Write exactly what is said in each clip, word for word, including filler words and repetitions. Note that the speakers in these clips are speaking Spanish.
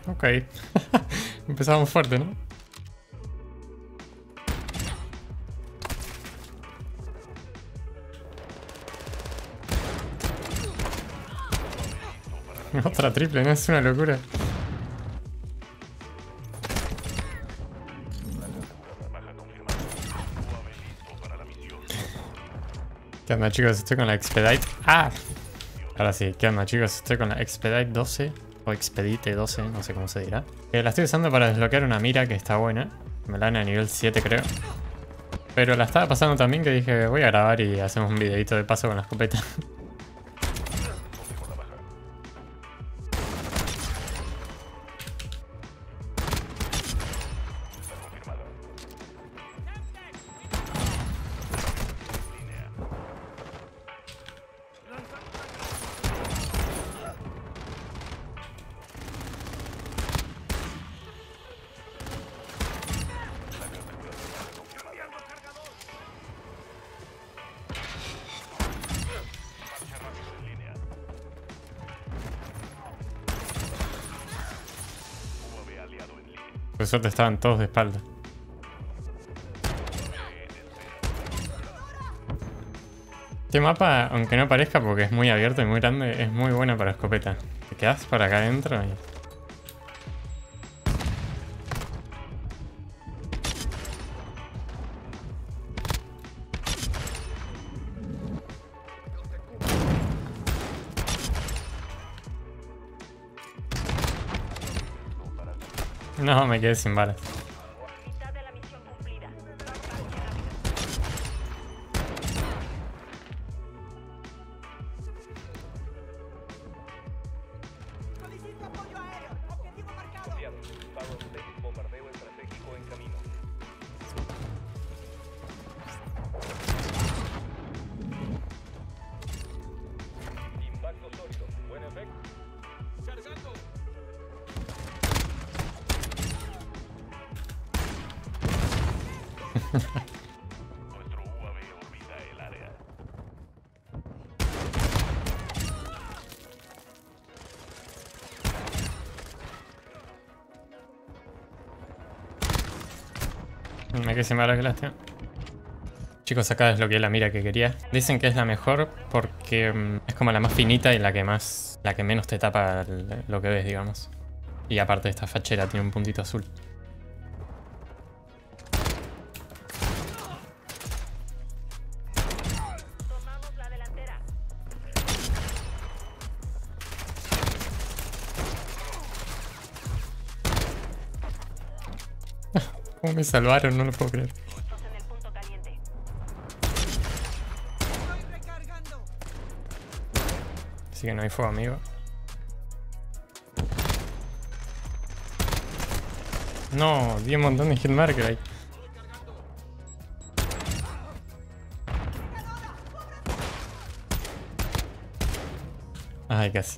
Ok. Empezamos fuerte, ¿no? Otra triple, ¿no? Es una locura. ¿Qué onda, chicos? Estoy con la Expedite. ¡Ah! Ahora sí, ¿qué onda, chicos? Estoy con la Expedite doce. O Expedite doce, no sé cómo se dirá. Eh, la estoy usando para desbloquear una mira que está buena. Me la dan a nivel siete, creo. Pero la estaba pasando también que dije, voy a grabar y hacemos un videito de paso con la escopeta. Por suerte estaban todos de espalda. Este mapa, aunque no parezca porque es muy abierto y muy grande, es muy bueno para escopeta. Te quedas por acá adentro y... No, me quedé sin balas. Nuestro U A V orbita el área. Me quedé sin balas, que lástima. Chicos, acá desbloqueé la mira que quería. Dicen que es la mejor porque um, es como la más finita y la que más, la que menos te tapa el, lo que ves, digamos. Y aparte esta fachera tiene un puntito azul. ¿Cómo me salvaron? No lo puedo creer. Así que no hay fuego, amigo. No, di un montón de hitmarker ahí. Ay, casi.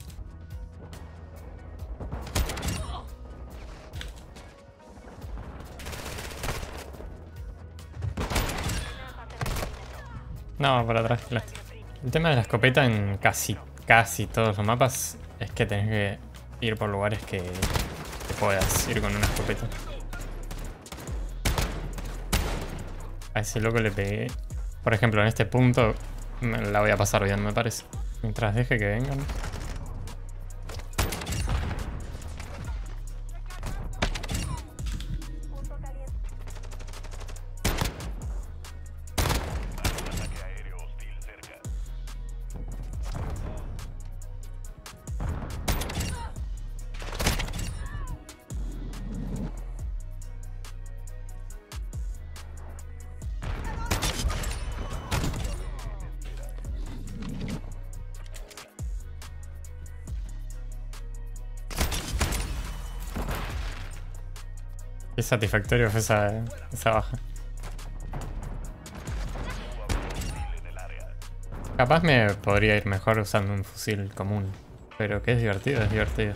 No, por atrás, lástima. El tema de la escopeta en casi, casi todos los mapas es que tenés que ir por lugares que, que puedas ir con una escopeta. A ese loco le pegué. Por ejemplo, en este punto me la voy a pasar bien, me parece. Mientras deje que vengan. Qué satisfactorio fue esa, esa baja. Capaz me podría ir mejor usando un fusil común. Pero que es divertido, es divertido.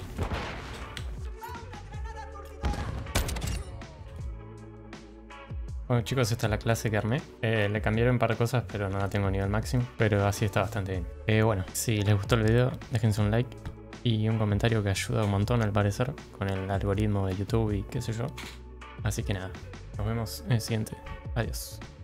Bueno, chicos, esta es la clase que armé. Eh, le cambiaron un par de cosas, pero no la tengo a nivel máximo. Pero así está bastante bien. Eh, bueno, si les gustó el video, déjense un like. Y un comentario que ayuda un montón al parecer con el algoritmo de YouTube y qué sé yo. Así que nada, nos vemos en el siguiente. Adiós.